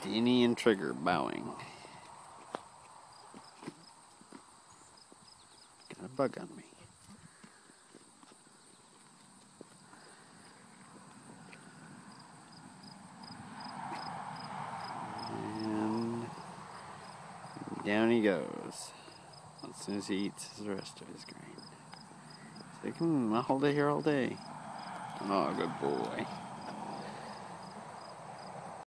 Danny and Trigger bowing. Got a bug on me. And down he goes. As soon as he eats the rest of his grain. He's like, I'll hold it here all day. Oh, good boy.